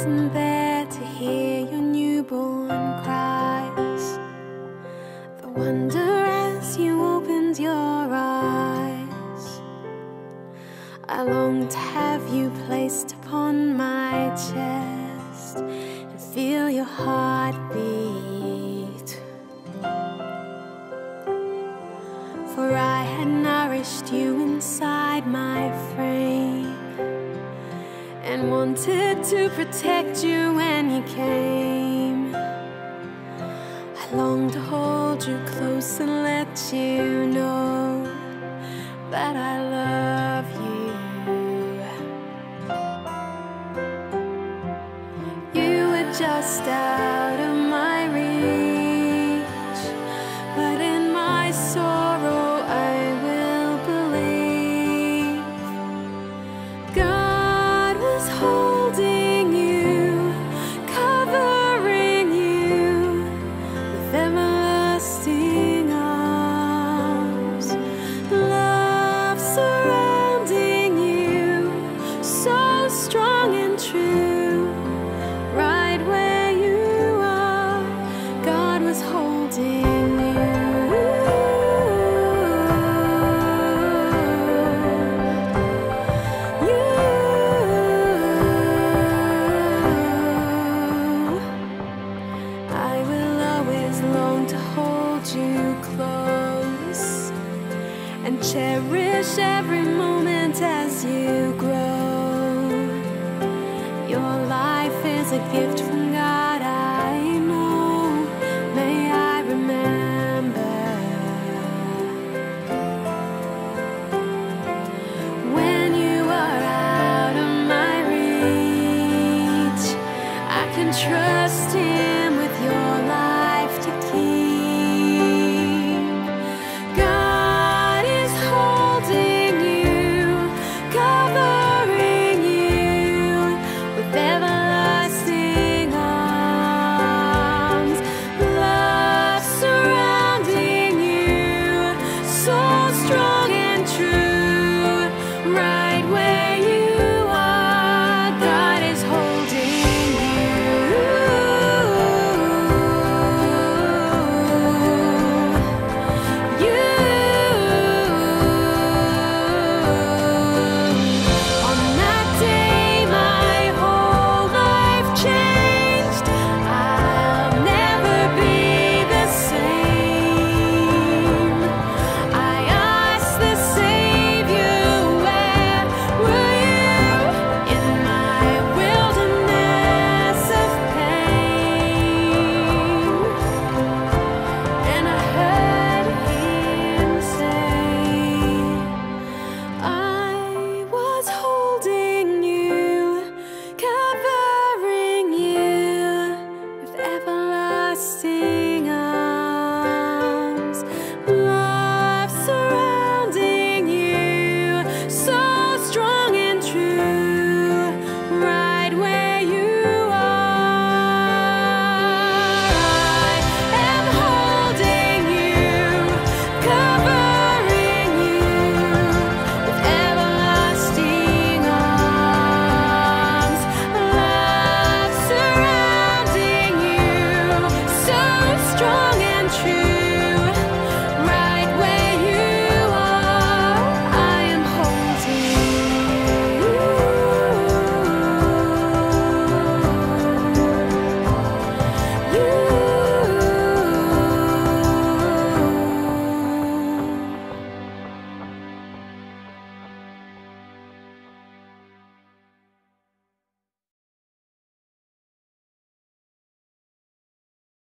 wasn't there to hear your newborn cries, the wonder as you opened your eyes. I long to have you placed upon my chest and feel your heartbeat. For I had nourished you inside my frame and wanted to protect you when you came. I longed to hold you close and let you know that I love you. You were just out of my reach, but in my sorrow I will believe God was holding you, covering you with everlasting arms, love surrounding you, so strong and true. Right where you are, God was holding you. I will always long to hold you close and cherish every moment as you grow. Your life is a gift from